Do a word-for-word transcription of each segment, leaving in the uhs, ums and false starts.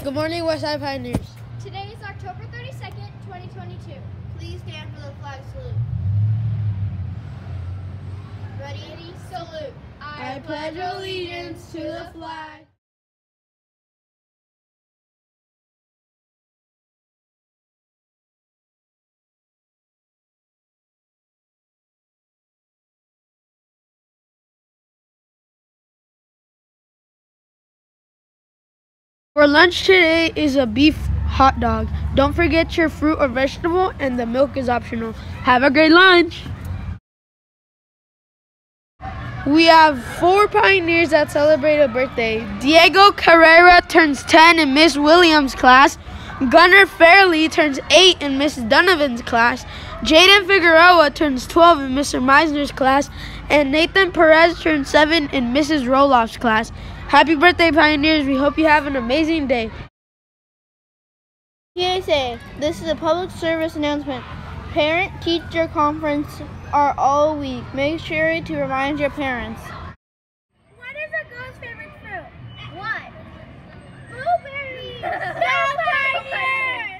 Good morning, Westside Pioneers. Today is October thirty-second, twenty twenty-two. Please stand for the flag salute. Ready? Salute. I pledge allegiance to the flag. For lunch today is a beef hot dog. Don't forget your fruit or vegetable, and the milk is optional. Have a great lunch. We have four pioneers that celebrate a birthday. Diego Carrera turns ten in Miss Williams' class. Gunnar Fairley turns eight in Missus Donovan's class. Jaden Figueroa turns twelve in Mister Meisner's class. And Nathan Perez turns seven in Missus Roloff's class. Happy birthday, pioneers. We hope you have an amazing day. P S A, this is a public service announcement. Parent-teacher conference are all week. Make sure to remind your parents. What is a girl's favorite fruit? What? Blueberries! Go Pioneers!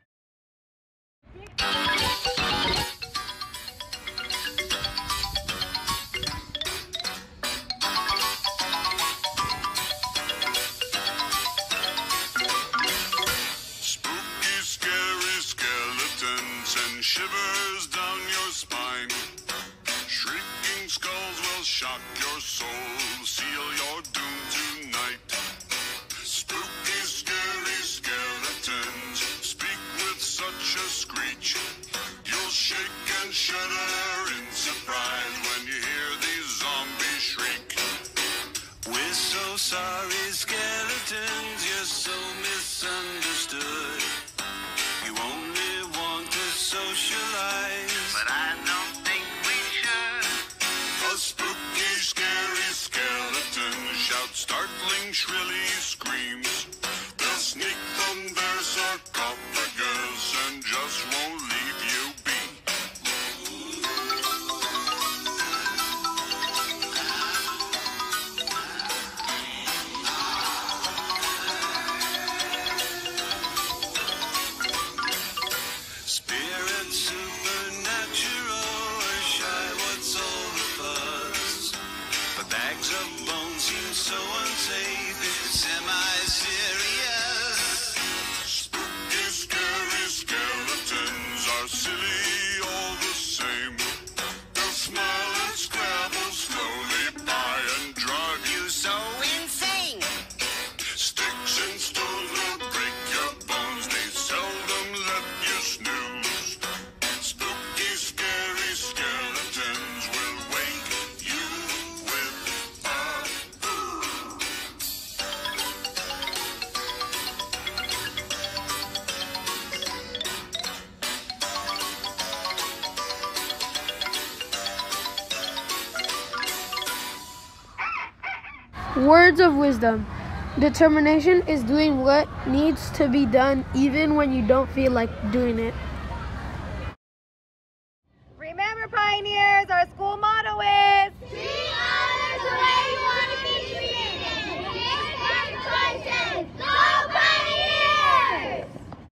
Spooky, scary skeletons and shivers down your spine. Shrieking skulls will shock your soul, seal your doom tonight. Spooky, scary skeletons speak with such a screech. You'll shake and shudder in surprise when you hear these zombies shriek. We're so sorry, skeletons, you're so misunderstood. You only want to socialize, but I don't think we should. A spooky, scary skeleton shouts startling, shrilly screams. They'll sneak from their sarcophagus and just won't leave you be. Spirit supernatural, or shy, what's all the fuss? But bags of bones seem so unsafe, it's semi-serious. Spooky, scary skeletons are silly all the same. They'll smile and scrabble slowly by and drive you so insane. Sticks and stones will break your bones, they seldom let you snooze. Spooky, scary skeletons will wake you with a boo. Words of wisdom. Determination is doing what needs to be done even when you don't feel like doing it. Remember, Pioneers, our school motto is...